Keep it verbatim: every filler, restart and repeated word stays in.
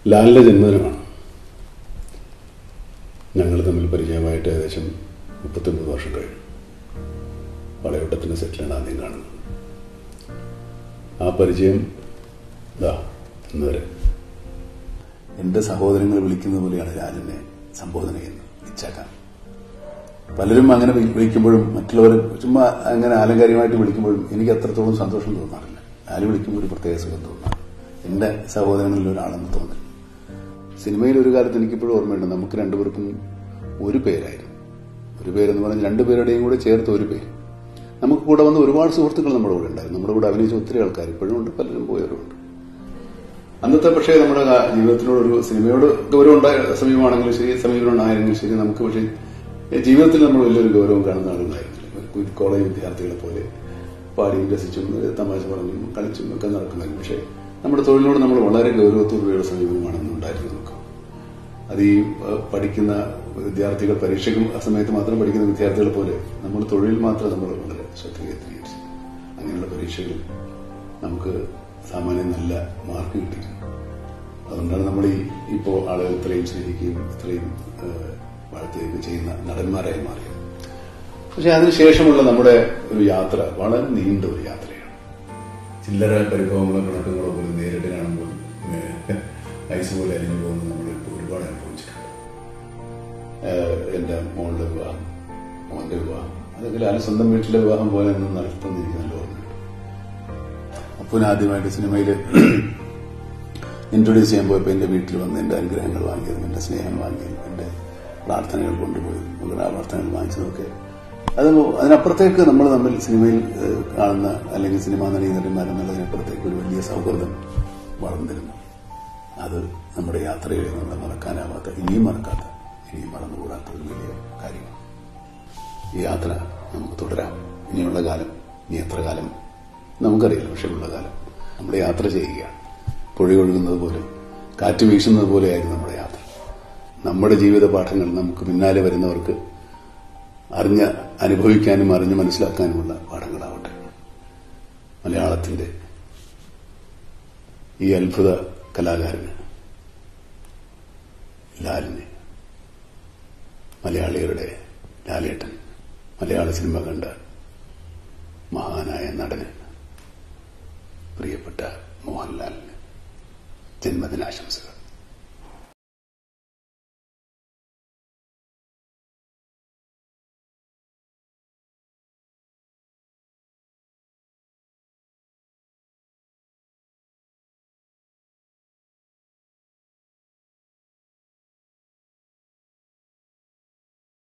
ലാലിന്റെ ജന്മദിനമാണ്. ഞങ്ങൾ തമ്മിൽ പരിചയമായിട്ട് ഏകദേശം മുപ്പത്തൊൻപത് വർഷം കഴിഞ്ഞു. വളയോട്ടത്തിന് സെറ്റിലാണ് ആദ്യം കാണുന്നത്. ആ പരിചയം ഇതാ ഇന്നുവരെ. എൻ്റെ സഹോദരങ്ങൾ വിളിക്കുന്നത് പോലെയാണ് ലാലിനെ സംബോധന ചെയ്യുന്നത്, ഇച്ചാക്കാൻ. പലരും അങ്ങനെ വിളിക്കുമ്പോഴും മറ്റുള്ളവർ ചുമ്മാ അങ്ങനെ ആലങ്കാരികമായിട്ട് വിളിക്കുമ്പോഴും എനിക്ക് അത്രത്തോളം സന്തോഷം തോന്നാറില്ല. ലാല് വിളിക്കുമ്പോൾ ഒരു പ്രത്യേക സുഖം തോന്നാറ്. എന്റെ സഹോദരങ്ങളിൽ ഒരാളെന്ന് തോന്നുന്നു. സിനിമയിൽ ഒരു കാലത്ത് എനിക്കിപ്പോഴും ഓർമ്മയുണ്ട്, നമുക്ക് രണ്ടുപേർക്കും ഒരു പേരായിരുന്നു. ഒരു പേരെന്ന് പറഞ്ഞാൽ രണ്ടുപേരുടെയും കൂടെ ചേർത്ത് ഒരു പേര്. നമുക്ക് കൂടെ വന്ന് ഒരുപാട് സുഹൃത്തുക്കൾ നമ്മുടെ കൂടെ ഉണ്ടായിരുന്നു. നമ്മുടെ കൂടെ അഭിനയിച്ച ഒത്തിരി ആൾക്കാർ ഇപ്പോഴും ഉണ്ട്, പലരും പോയവരുണ്ട്. അന്നത്തെ പക്ഷേ നമ്മുടെ ജീവിതത്തിനോടൊരു സിനിമയോട് ഗൗരവം ഉണ്ടായ സമീപമാണെങ്കിലും ശരി, സമീപനം ഉണ്ടായെങ്കിലും ശരി, നമുക്ക് പക്ഷേ ജീവിതത്തിൽ നമ്മൾ വലിയൊരു ഗൗരവം കാണുന്ന ആളുകളായിരുന്നില്ല. കോളേജ് വിദ്യാർത്ഥികളെ പോലെ പാടിയും രസിച്ചും തമാശ പറഞ്ഞും കളിച്ചും ഒക്കെ നടക്കുന്നതായിരുന്നു. പക്ഷേ നമ്മുടെ തൊഴിലിനോട് നമ്മൾ വളരെ ഗൗരവത്തോടുള്ള സമീപമാണ് ഉണ്ടായിരുന്നു. നമുക്ക് അത് ഈ പഠിക്കുന്ന വിദ്യാർത്ഥികൾ, പരീക്ഷയ്ക്കും ആ സമയത്ത് മാത്രം പഠിക്കുന്ന വിദ്യാർത്ഥികളെ പോലെ നമ്മൾ തൊഴിൽ മാത്രം നമ്മൾ വളരെ ശ്രദ്ധ കേന്ദ്രീകരിച്ചു. അങ്ങനെയുള്ള പരീക്ഷകളിൽ നമുക്ക് സാമാന്യം നല്ല മാർക്ക് കിട്ടിയിരുന്നു. അതുകൊണ്ടാണ് നമ്മൾ ഈ ഇപ്പോൾ ആളുകൾ ഇത്രയും സ്നേഹിക്കുകയും ഇത്രയും വളർത്തുകയും ചെയ്യുന്ന നടന്മാരായി മാറിയത്. പക്ഷെ അതിനുശേഷമുള്ള നമ്മുടെ ഒരു യാത്ര വളരെ നീണ്ട ഒരു യാത്രയാണ്. ചില്ലറ പരിഭവങ്ങളോ കണക്കുകളോ പോലും നേരിട്ട് കാണുമ്പോൾ ഐസ് പോലെ അലിഞ്ഞു പോകുന്നത് നമ്മൾ ഒരുപാട് അനുഭവിച്ചിട്ടുണ്ട്. എന്റെ മോളുടെ വിവാഹം, മോന്റെ വിവാഹം, അതൊക്കെ ലാൽ സ്വന്തം വീട്ടിലെ വിവാഹം പോലെ ഒന്നും നടത്തുന്ന എനിക്ക് നല്ല ഓർമ്മയുണ്ട്. അപ്പൂന് ആദ്യമായിട്ട് സിനിമയിൽ ഇൻട്രൊഡ്യൂസ് ചെയ്യാൻ പോയപ്പോൾ എന്റെ വീട്ടിൽ വന്ന് എന്റെ അനുഗ്രഹങ്ങൾ വാങ്ങിയതും എന്റെ സ്നേഹം വാങ്ങിയതും എന്റെ പ്രാർത്ഥനകൾ കൊണ്ടുപോയി ആ പ്രാർത്ഥനകൾ വാങ്ങിച്ചതൊക്കെ അത് അതിനപ്പുറത്തേക്ക് നമ്മൾ തമ്മിൽ സിനിമയിൽ കാണുന്ന അല്ലെങ്കിൽ സിനിമാ നടീനടന്മാരെന്നുള്ളതിനപ്പുറത്തേക്ക് ഒരു വലിയ സൗഹൃദം വളർന്നിരുന്നു. അത് നമ്മുടെ യാത്രയിൽ നമ്മൾ മറക്കാനാവാത്ത, ഇനിയും മറക്കാത്ത, ഇനിയും മറന്നുകൂടാത്ത ഒരു വലിയ കാര്യമാണ്. ഈ യാത്ര നമുക്ക് തുടരാം. ഇനിയുള്ള കാലം, ഇനി എത്ര കാലം നമുക്കറിയില്ല. പക്ഷെ ഉള്ള കാലം നമ്മുടെ യാത്ര ചെയ്യുകയാണ്. പുഴയൊഴുകുന്നത് പോലെ, കാറ്റ് വീശുന്നത് പോലെയായിരുന്നു നമ്മുടെ യാത്ര. നമ്മുടെ ജീവിത പാഠങ്ങൾ നമുക്ക് പിന്നാലെ വരുന്നവർക്ക് അറിഞ്ഞ് അനുഭവിക്കാനും അറിഞ്ഞ് മനസ്സിലാക്കാനുമുള്ള പാഠങ്ങളാവട്ടെ. മലയാളത്തിന്റെ ഈ അത്ഭുത കലാകാരന് ലാലിനെ, മലയാളികളുടെ ലാലേട്ടൻ, മലയാള സിനിമ കണ്ട മഹാനായ നടന്, പ്രിയപ്പെട്ട മോഹൻലാലിന് ജന്മദിനാശംസകൾ.